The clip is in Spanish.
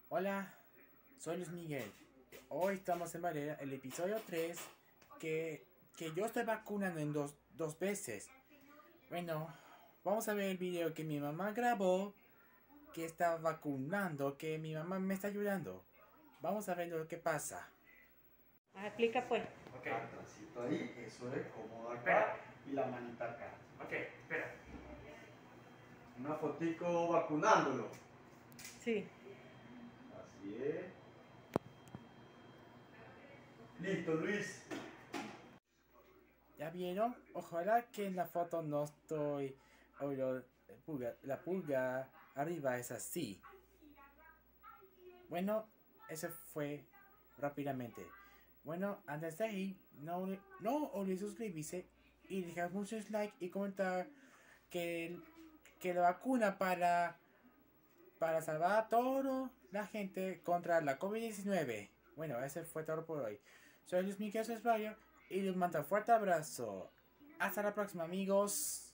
Hola, soy Luis Miguel. Hoy estamos en Valera, el episodio 3, que yo estoy vacunando en dos veces. Bueno, vamos a ver el video que mi mamá grabó, que está vacunando, que mi mamá me está ayudando. Vamos a ver lo que pasa. Explica pues. Ok, Atrásito ahí, eso es, cómodo acá. Espera. Y la manita acá. ok, espera. Una fotico vacunándolo. Sí. Así es. Listo, Luis. ¿Ya vieron? Ojalá que en la foto no estoy... la pulga arriba es así. Bueno, eso fue rápidamente. Bueno, antes de ahí, no olvides suscribirse y dejar muchos likes y comentar que, que la vacuna para salvar a toda la gente contra la COVID-19. Bueno, ese fue todo por hoy. Soy Luis Miguel Esbayo y les mando un fuerte abrazo. Hasta la próxima, amigos.